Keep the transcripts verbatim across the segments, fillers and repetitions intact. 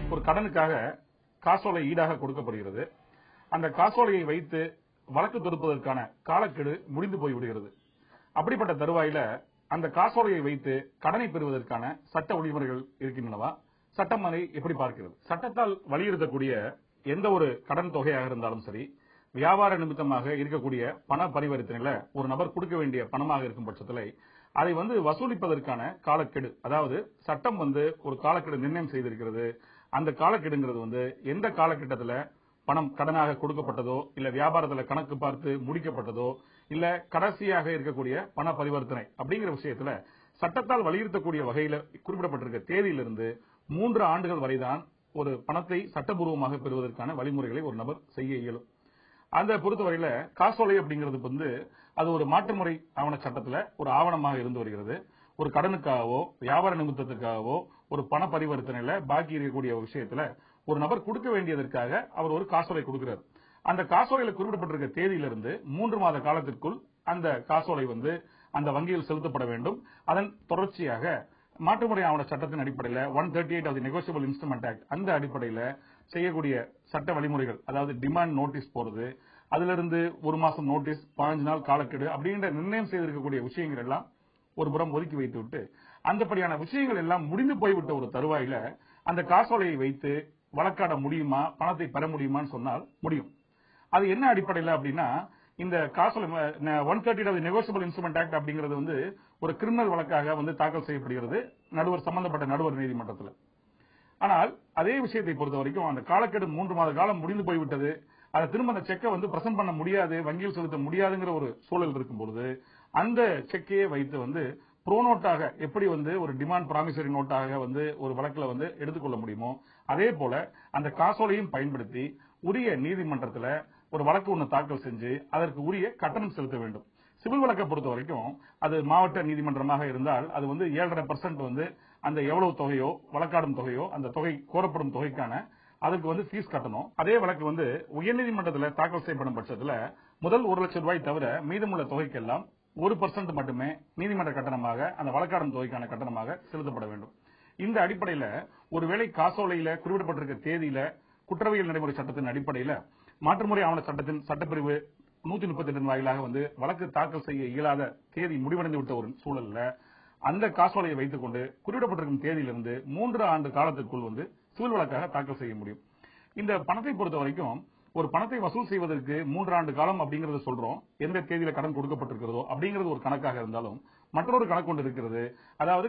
ஒரு கடனுக்காக காசோலை ஈடாக கொடுக்கப்படுகிறது. அந்த காசோலையை வைத்து வழக்கு தொடுப்பதற்கான காலக்கெடு முடிந்து போய்விடுகிறது. அப்படிப்பட்ட தருவாயில அந்த காசோலையை வைத்து கடனை பெறுவதற்கான சட்ட வழிமுறைகள் இருக்கின்றனவா? சட்டம் அதை எப்படி பார்க்கிறது? சட்டத்தால் வலியுறுத்தக்கூடிய எந்த ஒரு கடன் தொகையாக இருந்தாலும் சரி, வியாபார நிமித்தமாக இருக்கக்கூடிய பண பரிவர்த்தனையில ஒரு நபர் கொடுக்க வேண்டிய பணமாக இருக்கும் பட்சத்தில் அதை வந்து வசூலிப்பதற்கான காலக்கெடு, அதாவது சட்டம் வந்து ஒரு காலக்கெடு நிர்ணயம் செய்திருக்கிறது. அந்த காலக்கெடுங்கிறது வந்து எந்த காலகட்டத்தில் பணம் கடனாக கொடுக்கப்பட்டதோ, இல்ல வியாபாரத்தில் கணக்கு பார்த்து முடிக்கப்பட்டதோ, இல்ல கடைசியாக இருக்கக்கூடிய பண பரிவர்த்தனை அப்படிங்கிற விஷயத்துல சட்டத்தால் வலியுறுத்தக்கூடிய வகையில் குறிப்பிடப்பட்டிருக்க தேதியிலிருந்து மூன்று ஆண்டுகள் வரைதான் ஒரு பணத்தை சட்டபூர்வமாக பெறுவதற்கான வழிமுறைகளை ஒரு நபர் செய்ய இயலும். அந்த பொறுத்தவரையில காசோலை அப்படிங்கிறது வந்து அது ஒரு மாற்றுமுறை ஆவண சட்டத்தில் ஒரு ஆவணமாக இருந்து வருகிறது. ஒரு கடனுக்காகவோ வியாபார நிமித்தத்துக்காகவோ ஒரு பண பரிவர்த்தனையில பாக்கி இருக்கக்கூடிய விஷயத்துல ஒரு நபர் கொடுக்க வேண்டியதற்காக அவர் ஒரு காசோலை கொடுக்கிறார். அந்த காசோலையில குறிப்பிடப்பட்டிருக்க தேதியிலிருந்து மூன்று மாத காலத்திற்குள் அந்த காசோலை வந்து அந்த வங்கியில் செலுத்தப்பட வேண்டும். அதன் தொடர்ச்சியாக மாற்றுமுறை ஆவண சட்டத்தின் அடிப்படையில் one thirty eight of the negotiable instrument act அந்த அடிப்படையில் செய்யக்கூடிய சட்ட வழிமுறைகள், அதாவது டிமாண்ட் நோட்டீஸ் போறது, அதுல இருந்து ஒரு மாசம் நோட்டீஸ், பதினஞ்சு நாள் காலக்கெடு அப்படின்ற நிர்ணயம் செய்திருக்கக்கூடிய விஷயங்கள் எல்லாம் ஒரு புறம் ஒதுக்கி வைத்து விட்டு அந்தபடியான விஷயங்கள் எல்லாம் முடிந்து போய்விட்ட ஒரு தருவாயில அந்த காசோலையை வைத்து வழக்காட முடியுமா, பணத்தை பெற முடியுமான்னு சொன்னால் முடியும். அது என்ன அடிப்படையில் அப்படின்னா, இந்த காசோலை one thirty negotiable instrument act அப்படிங்கிறது வந்து ஒரு கிரிமினல் வழக்காக வந்து தாக்கல் செய்யப்படுகிறது நடுவர் சம்பந்தப்பட்ட நடுவர் நீதிமன்றத்தில். ஆனால் அதே விஷயத்தை பொறுத்த வரைக்கும் அந்த காலக்கெடு மூன்று மாத காலம் முடிந்து போய்விட்டது, அதை திரும்ப அந்த செக்கை வந்து பிரசன்ட் பண்ண முடியாது, வங்கியில் செலுத்த முடியாதுங்கிற ஒரு சூழல் இருக்கும் பொழுது அந்த செக்கையை வைத்து வந்து ப்ரோ நோட்டாக எப்படி வந்து ஒரு டிமாண்ட் ப்ராமிசரி நோட்டாக வந்து ஒரு வழக்கில் வந்து எடுத்துக்கொள்ள முடியுமோ அதே போல அந்த காசோலையும் பயன்படுத்தி உரிய நீதிமன்றத்தில் ஒரு வழக்கு ஒன்று தாக்கல் செஞ்சு அதற்கு உரிய கட்டணம் செலுத்த வேண்டும். சிவில் வழக்கை பொறுத்த வரைக்கும் அது மாவட்ட நீதிமன்றமாக இருந்தால் அது வந்து ஏழரை பர்சன்ட் வந்து அந்த எவ்வளவு தொகையோ வழக்காடும் தொகையோ அந்த தொகை கோரப்படும் தொகைக்கான அதுக்கு வந்து ஃபீஸ் கட்டணும். அதே வழக்கு வந்து உயர்நீதிமன்றத்தில் தாக்கல் செய்யப்படும் பட்சத்தில் முதல் ஒரு லட்சம் ரூபாய் தவிர மீதமுள்ள தொகைக்கெல்லாம் ஒரு பர்சன்ட் மட்டுமே நீதிமன்ற கட்டணமாக அந்த வழக்காடும் தொகைக்கான கட்டணமாக செலுத்தப்பட வேண்டும். இந்த அடிப்படையில் ஒருவேளை காசோலையில குறிப்பிடப்பட்டிருக்க தேதியில குற்றவியல் நடைமுறை சட்டத்தின் அடிப்படையில் மாற்றுமுறை ஆவண சட்டத்தின் சட்டப்பிரிவு நூத்தி முப்பத்தி ரெண்டு வாயிலாக வந்து வழக்கு தாக்கல் செய்ய இயலாத தேதி முடிவடைந்து விட்ட ஒரு சூழல்ல அந்த காசோலையை வைத்துக் கொண்டு குறிப்பிடப்பட்டிருக்கும் தேதியிலிருந்து மூன்று ஆண்டு காலத்திற்குள் வந்து சிவில் வழக்காக தாக்கல் செய்ய முடியும். இந்த பணத்தை பொறுத்த வரைக்கும் ஒரு பணத்தை வசூல் செய்வதற்கு மூன்று ஆண்டு காலம் அப்படிங்கறத சொல்றோம். எந்த தேதியில கடன் கொடுக்கப்பட்டிருக்கிறதோ அப்படிங்கிறது ஒரு கணக்காக இருந்தாலும் மற்றொரு கணக்கு ஒன்று இருக்கிறது. அதாவது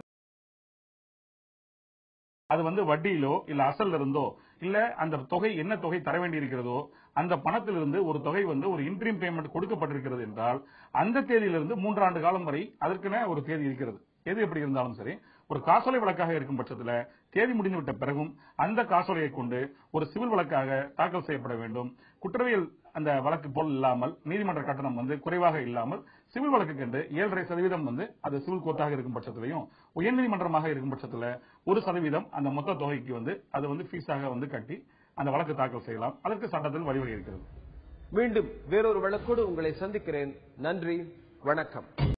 அது வந்து வட்டியிலோ இல்ல அசல்ல இருந்தோ இல்ல அந்த தொகை என்ன தொகை தர வேண்டி இருக்கிறதோ அந்த பணத்திலிருந்து ஒரு தொகை வந்து ஒரு இன்ட்ரீம் பேமெண்ட் கொடுக்கப்பட்டிருக்கிறது என்றால் அந்த தேதியிலிருந்து மூன்றாண்டு காலம் வரை அதற்கென ஒரு தேதி இருக்கிறது. எது எப்படி இருந்தாலும் சரி, ஒரு காசோலை வழக்காக இருக்கும் பட்சத்தில் தேதி முடிந்துவிட்ட பிறகும் அந்த காசோலையை கொண்டு ஒரு சிவில் வழக்காக தாக்கல் செய்யப்பட வேண்டும். குற்றவியல் அந்த வழக்கு போல் இல்லாமல் நீதிமன்ற கட்டணம் வந்து குறைவாக இல்லாமல் சிவில் வழக்கு என்று ஏழரை சதவீதம் வந்து அது சிவில் கோர்ட்டாக இருக்கும் பட்சத்திலையும் உயர்நீதிமன்றமாக இருக்கும் பட்சத்தில் ஒரு சதவீதம் அந்த மொத்த தொகைக்கு வந்து அது வந்து ஃபீஸாக வந்து கட்டி அந்த வழக்கு தாக்கல் செய்யலாம். அதற்கு சட்டத்தில் வழிவகை இருக்கிறது. மீண்டும் வேறொரு வழக்கோடு உங்களை சந்திக்கிறேன். நன்றி, வணக்கம்.